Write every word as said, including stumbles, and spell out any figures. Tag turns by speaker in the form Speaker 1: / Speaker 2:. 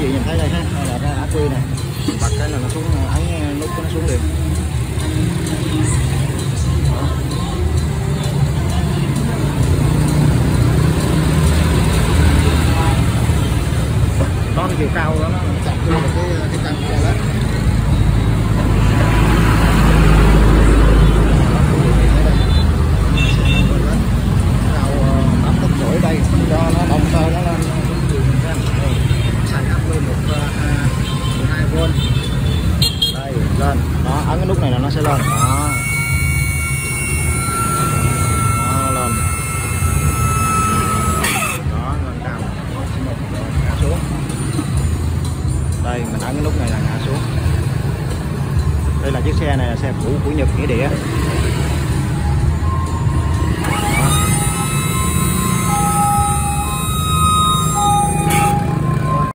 Speaker 1: vị nhìn thấy đây ha, đây là cái ác quy này, bật cái là nó xuống, ấn nút nó xuống liền. Đó, nó cái chiều cao đó nó chặt luôn được cái cái căn kia đó. Ở đây cho nó động cơ nó lên xài áp lên một mười hai vôn đây lên đó, ấn cái nút này là nó sẽ lên đó, đó lên đó, lên cao ngã xuống đây, mình ấn cái nút này là ngã xuống. Đây là chiếc xe này là xe cũ của Nhật Nghĩa Địa.